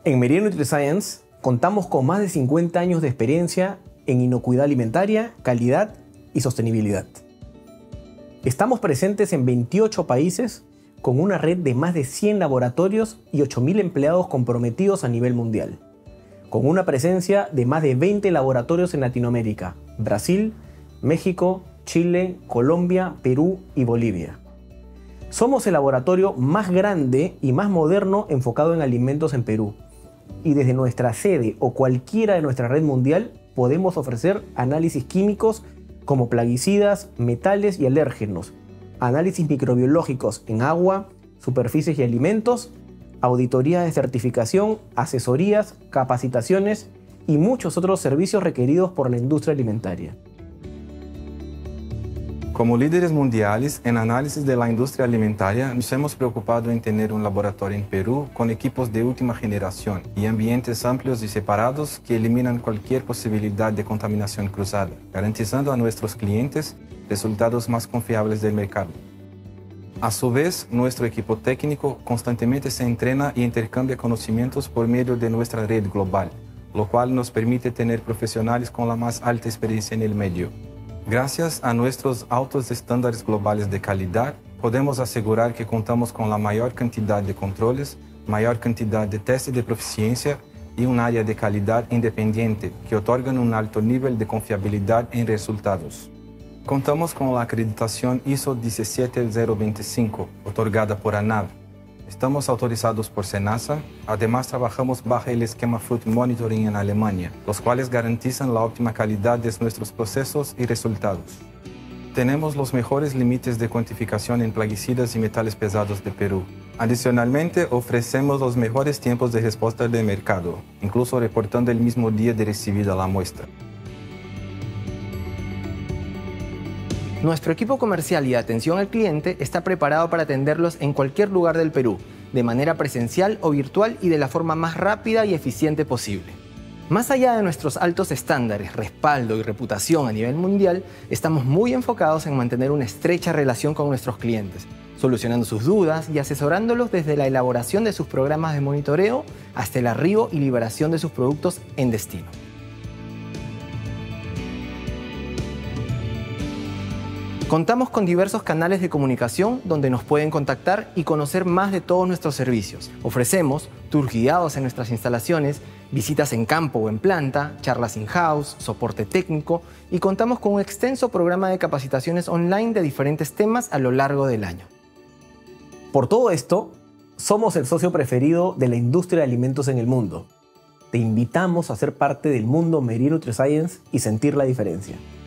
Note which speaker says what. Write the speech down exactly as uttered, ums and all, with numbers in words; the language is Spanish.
Speaker 1: En Meridian NutriScience contamos con más de cincuenta años de experiencia en inocuidad alimentaria, calidad y sostenibilidad. Estamos presentes en veintiocho países con una red de más de cien laboratorios y ocho mil empleados comprometidos a nivel mundial, con una presencia de más de veinte laboratorios en Latinoamérica, Brasil, México, Chile, Colombia, Perú y Bolivia. Somos el laboratorio más grande y más moderno enfocado en alimentos en Perú, y desde nuestra sede o cualquiera de nuestra red mundial podemos ofrecer análisis químicos como plaguicidas, metales y alérgenos, análisis microbiológicos en agua, superficies y alimentos, auditoría de certificación, asesorías, capacitaciones y muchos otros servicios requeridos por la industria alimentaria.
Speaker 2: Como líderes mundiales en análisis de la industria alimentaria, nos hemos preocupado en tener un laboratorio en Perú con equipos de última generación y ambientes amplios y separados que eliminan cualquier posibilidad de contaminación cruzada, garantizando a nuestros clientes resultados más confiables del mercado. A su vez, nuestro equipo técnico constantemente se entrena y intercambia conocimientos por medio de nuestra red global, lo cual nos permite tener profesionales con la más alta experiencia en el medio. Gracias a nuestros altos estándares globales de calidad, podemos asegurar que contamos con la mayor cantidad de controles, mayor cantidad de testes de proficiencia y un área de calidad independiente que otorgan un alto nivel de confiabilidad en resultados. Contamos con la acreditación I S O diecisiete mil veinticinco, otorgada por ANAV. Estamos autorizados por SENASA. Además, trabajamos bajo el esquema Food Monitoring en Alemania, los cuales garantizan la óptima calidad de nuestros procesos y resultados. Tenemos los mejores límites de cuantificación en plaguicidas y metales pesados de Perú. Adicionalmente, ofrecemos los mejores tiempos de respuesta del mercado, incluso reportando el mismo día de recibida la muestra.
Speaker 3: Nuestro equipo comercial y de atención al cliente está preparado para atenderlos en cualquier lugar del Perú, de manera presencial o virtual y de la forma más rápida y eficiente posible. Más allá de nuestros altos estándares, respaldo y reputación a nivel mundial, estamos muy enfocados en mantener una estrecha relación con nuestros clientes, solucionando sus dudas y asesorándolos desde la elaboración de sus programas de monitoreo hasta el arribo y liberación de sus productos en destino. Contamos con diversos canales de comunicación donde nos pueden contactar y conocer más de todos nuestros servicios. Ofrecemos tours guiados en nuestras instalaciones, visitas en campo o en planta, charlas in-house, soporte técnico y contamos con un extenso programa de capacitaciones online de diferentes temas a lo largo del año.
Speaker 1: Por todo esto, somos el socio preferido de la industria de alimentos en el mundo. Te invitamos a ser parte del mundo Meridian NutriScience y sentir la diferencia.